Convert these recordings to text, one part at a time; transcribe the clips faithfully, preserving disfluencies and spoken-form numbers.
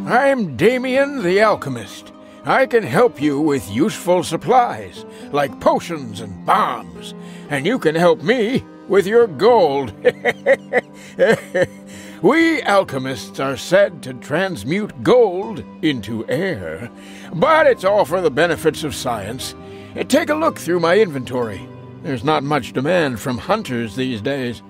I'm Damien the Alchemist. I can help you with useful supplies, like potions and bombs, and you can help me with your gold. We alchemists are said to transmute gold into air, but it's all for the benefits of science. Take a look through my inventory. There's not much demand from hunters these days.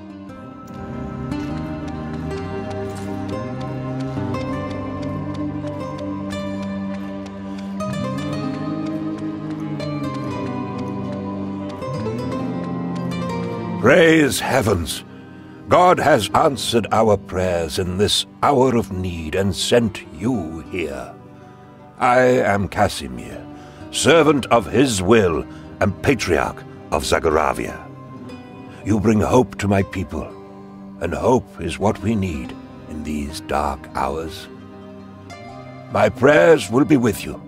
Praise heavens! God has answered our prayers in this hour of need and sent you here. I am Casimir, servant of his will and patriarch of Zagoravia. You bring hope to my people, and hope is what we need in these dark hours. My prayers will be with you.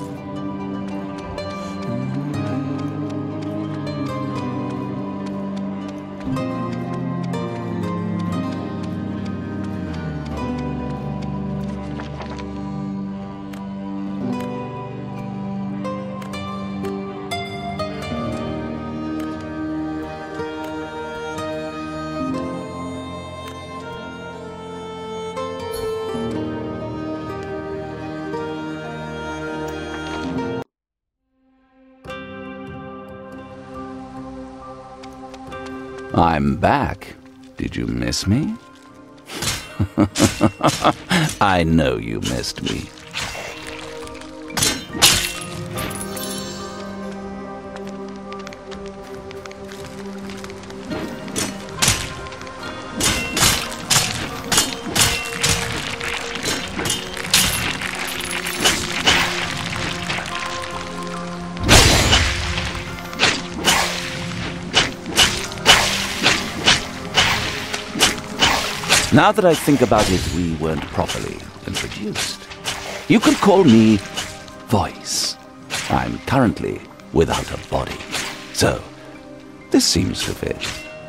I'm back. Did you miss me? I know you missed me. Now that I think about it, we weren't properly introduced. You could call me Voice. I'm currently without a body, so this seems to fit.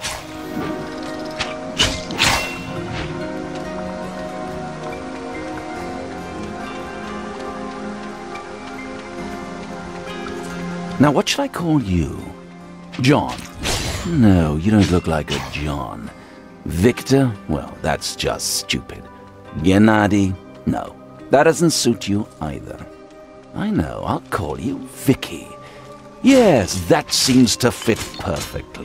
Now, what should I call you? John? No, you don't look like a John. Victor? Well, that's just stupid. Gennady? No, that doesn't suit you either. I know, I'll call you Vicky. Yes, that seems to fit perfectly.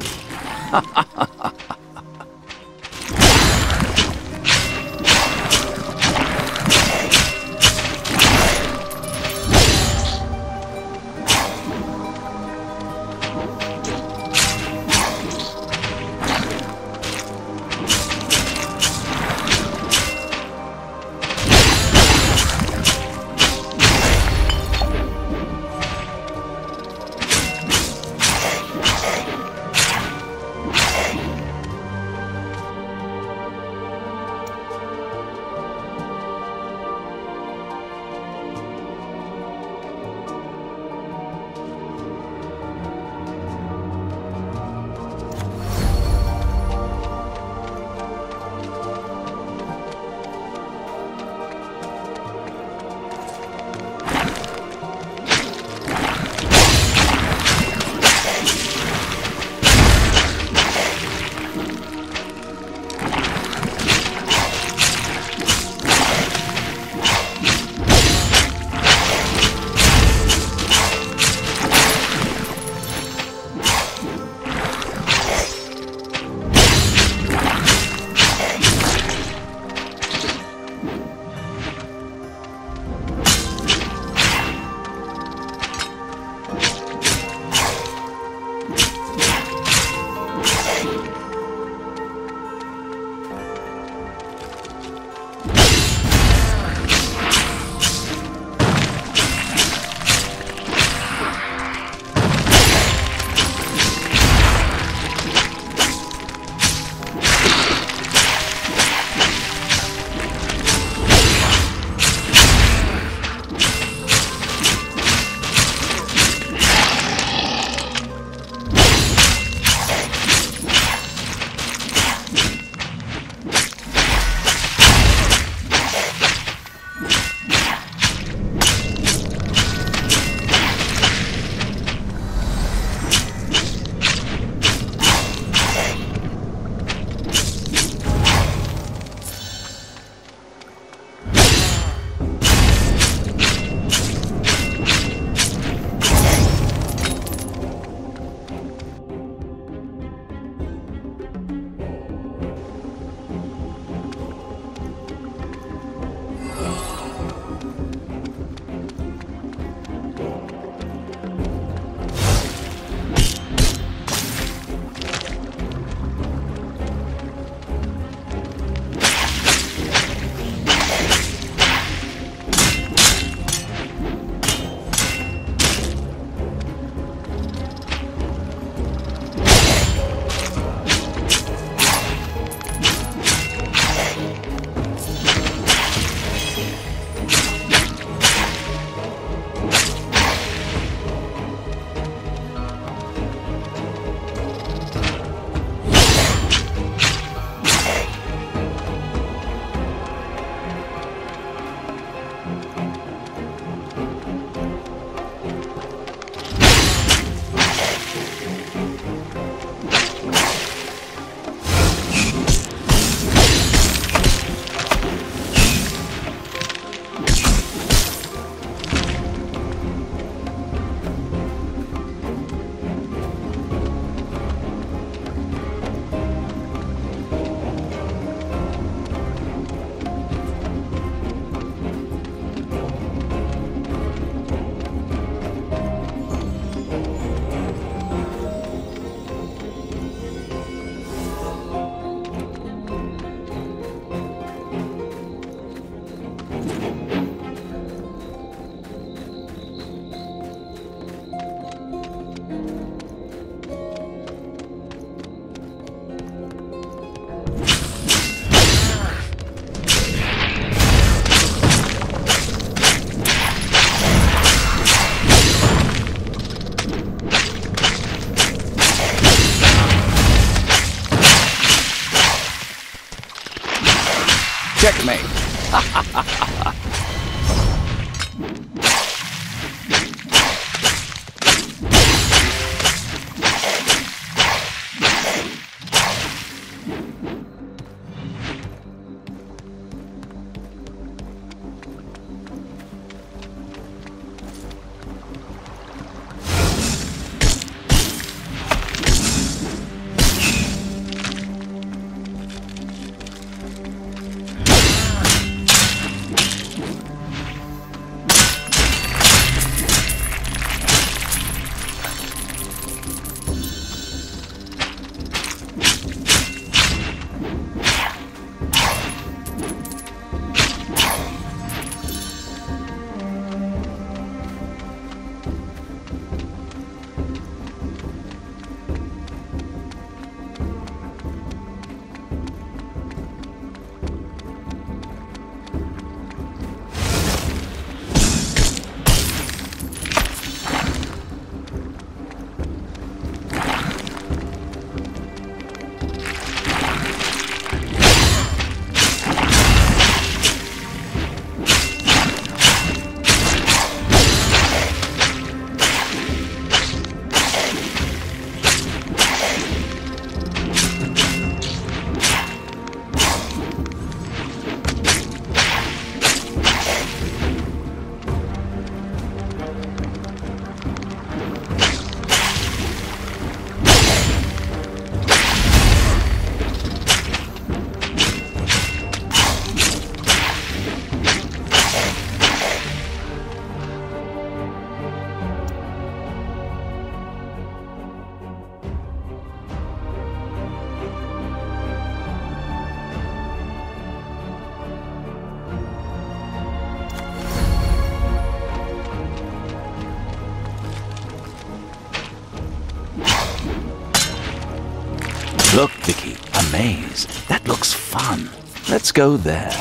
Look, Vicky, a maze. That looks fun. Let's go there.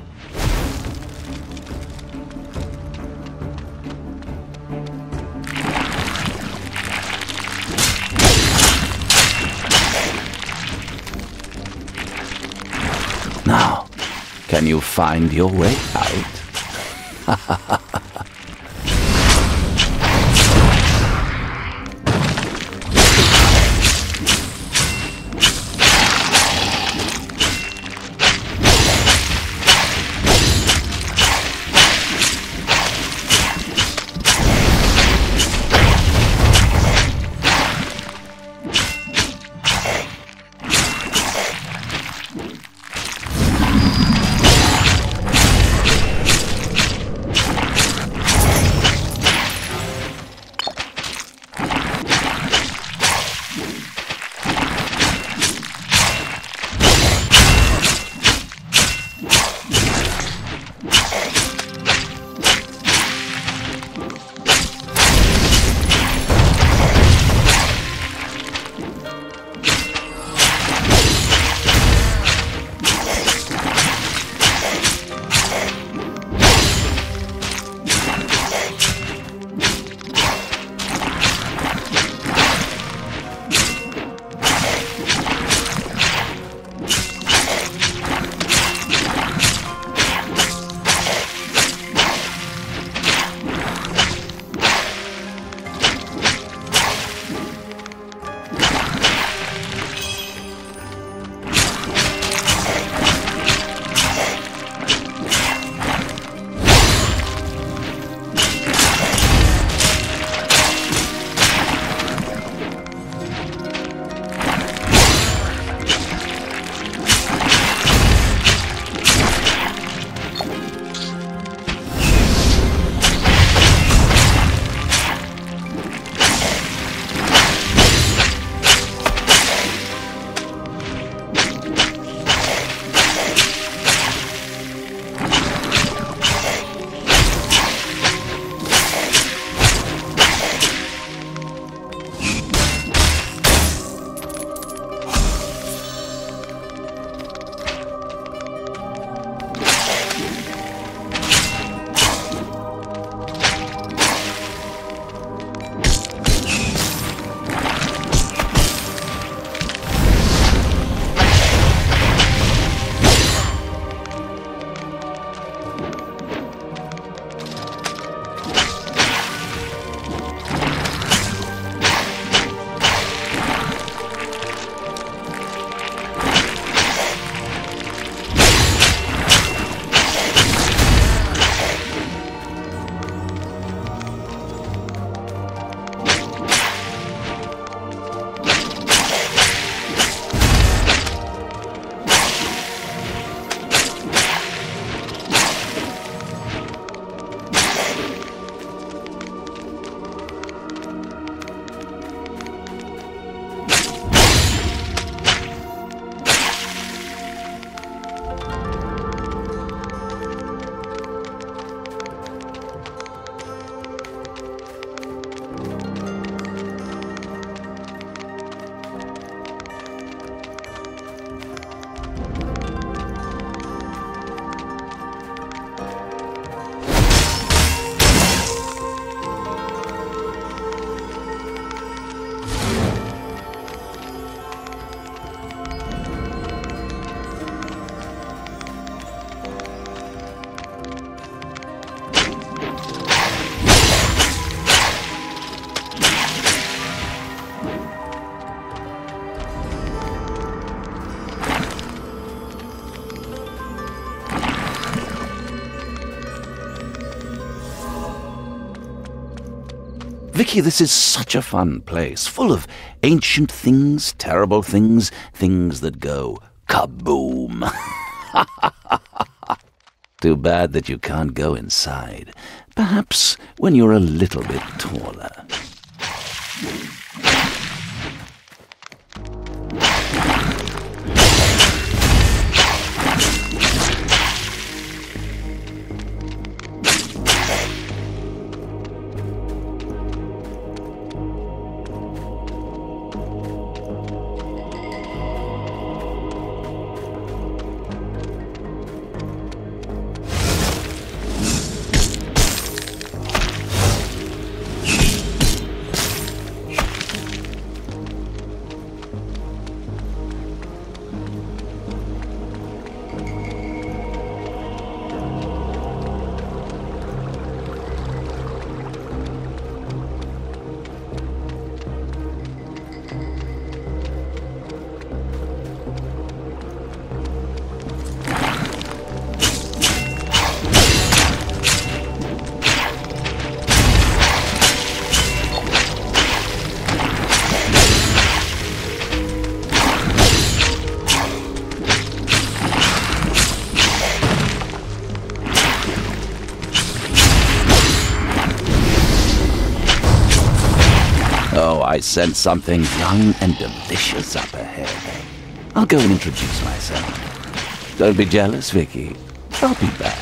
Now, can you find your way out? Vicky, this is such a fun place, full of ancient things, terrible things, things that go kaboom. Too bad that you can't go inside. Perhaps when you're a little bit taller. Oh, I sense something young and delicious up ahead. I'll go and introduce myself. Don't be jealous, Vicky. I'll be back.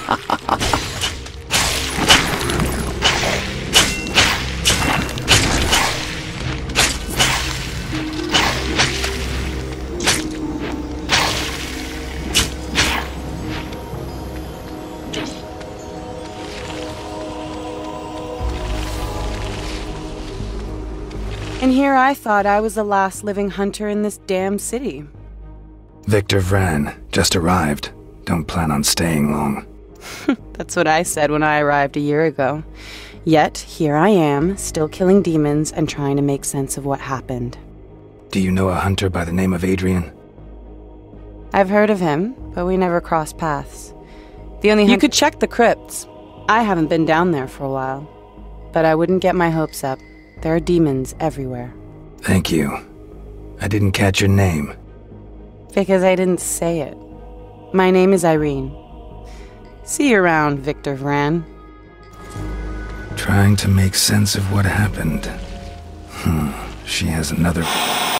And here I thought I was the last living hunter in this damn city. Victor Vran, just arrived. Don't plan on staying long. That's what I said when I arrived a year ago. Yet, here I am, still killing demons and trying to make sense of what happened. Do you know a hunter by the name of Adrian? I've heard of him, but we never crossed paths. The only You could check the crypts. I haven't been down there for a while. But I wouldn't get my hopes up. There are demons everywhere. Thank you. I didn't catch your name. Because I didn't say it. My name is Irene. See you around, Victor Vran. Trying to make sense of what happened. Hmm, she has another...